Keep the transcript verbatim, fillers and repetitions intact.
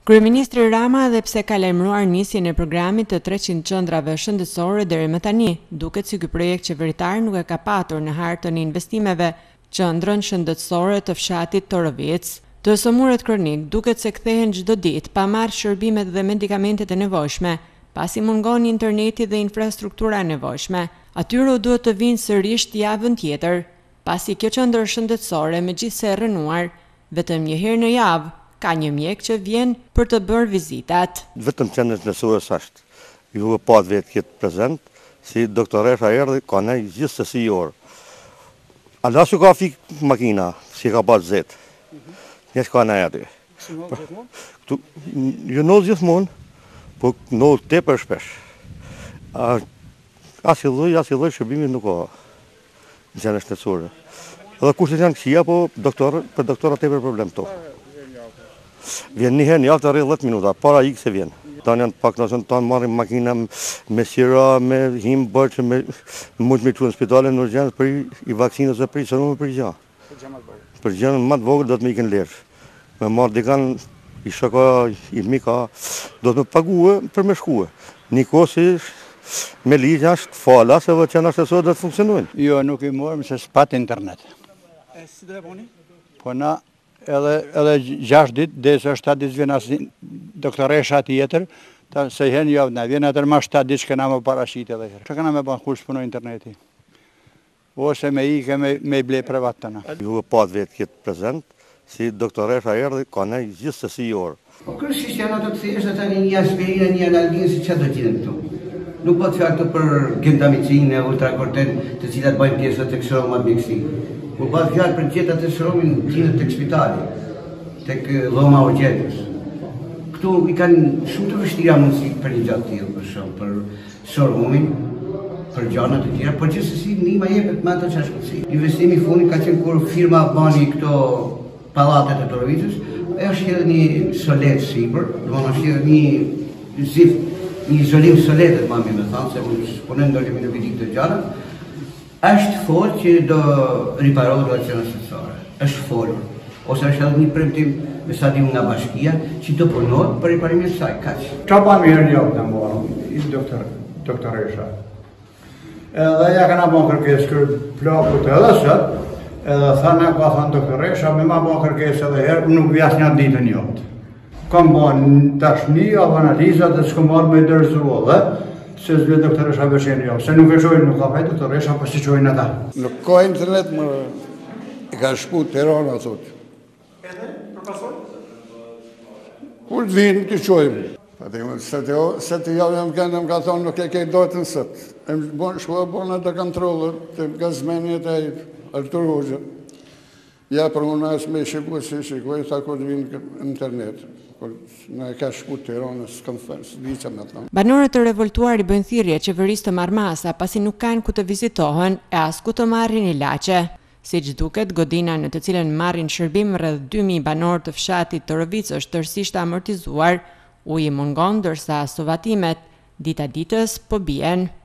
Kryeministri Rama edhe pse ka lajmëruar nisjen e programit të treqind qendrave shëndetësore deri më tani, duket si ky projekt qeveritar nuk e ka patur në hartën e investimeve qendrën shëndetësore të fshatit Torovice. Të sëmurët kronik duket se kthehen çdo ditë pa marrë shërbimet dhe medikamentet e nevojshme, pasi mungon interneti dhe infrastruktura e nevojshme. Atyre u duhet të vinë sërish javën tjetër, pasi kjo qendër shëndetësore megjithse e rënuar, vetëm një herë në javë ka një mjek që vjen për të bërë vizitat. Vetëm Qendresore është. Ju e pat vetë këtë prezent, si doktoresha erdhi, ka ne gjithsesi orë. Allah që ka fik makina, si ka pas zetë. Një që ka ne erdhi. Ju nëllë gjithmonë, po nëllë te për shpesh. As i dhoj, as i dhoj shërbimi nuk ka në Shendetesore. Edhe kushtet janë këqia, po për doktorat te për problem to. Vjen një herë një javë të rreth dhjetë minuta, para ikë se vjen. Tanë janë pak nësën tanë marrim makina me sira, me him bërë që me mund me çuar në spitale në urgjencë për i vaksinës dhe për i sërumë për gjë. Për gjën më të vogël do të më ikën lirë. Me marr dikan i shoka i mika, do të më paguë për me shkuë. Nikosi me ligj është fala se vetë që Shendetesore do të funksionojnë. Jo, nuk i morëm se s'pat internet. E si do e bëni? Po na edhe edhe gjashtë ditë derisa shtatë ditë vjen asnjë doktoresha tjetër, se hen javë na vjen atë më shtatë ditë që na më parashit edhe herë. Çka kanë më bën kush punoj interneti? Ose me ikë me me ble privat tana. Ju e pat vetë këtë prezent, si doktoresha erdhi, ka ne gjithsesi orë. Po kryesisht janë ato të thjeshta tani një aspirinë, një analgin si çfarë do të jenë këtu. Nuk po të fjalë për gentamicinë, ultrakorten, të cilat bëjnë pjesë të kësaj mjekësi. Po bëhet fjalë për gjeta të shëromin tinë tek spitali, tek dhoma o gjetës. Këtu i kanë shumë të vështira mundësi për një gjatë tillë, për shumë, për shëromin, për gjana të tjera, por gjithsesi ndihma jepet me ato çfarë është. Investimi i fundit ka qenë kur firma bani këto pallatet e Torovicës, është edhe një solet sipër, domethënë është edhe një zip, një izolim soletet më mirë, thënë se unë punoj ndonjë në vitin të gjara. Është folë që do riparohet atë Shendetesore. Është folur. Ose është edhe një premtim me sa dim nga bashkia që do punohet për riparimin e saj. Kaq. Qa pa mirë një në morëm, i doktor, doktoresha. Edhe ja ka na bon kërkesë kër plakut edhe sot, edhe thana ka thënë doktoresha, me ma bon kërkesë edhe herë, nuk vjas një ditë një jotë. Kam bon tashni, av analizat dhe s'kom marrë me dërzuo dhe, se zve doktoresha vëshen jo, se nuk e qojnë, nuk ka pajtë doktoresha, po si qojnë ata. Nuk ka internet, më i ka shku të Tirana, thot. Edhe, për pasoj? Kur të vinë, të qojnë. Se të javë jam këndë, më ka thonë, nuk e kej dojtën sëtë. Shko e bona të kontrolë, të gazmenit e Arturogje. Ja, për unë asë me shikoj, si shikoj, sa kur të vinë në internet. Në e ka shku të Tiranës, s'kam thënë, s'diqa me thonë. Banorët të revoltuar i bëjnë thirrje qeverisë të marrë masa pasi nuk kanë ku të vizitohen e as ku të marrin ilaçe. Siç duket, godina në të cilën marrin shërbim rreth dy mijë banorë të fshatit Torovice është tërësisht amortizuar, uji mungon ndërsa sovatimet dita ditës po bien.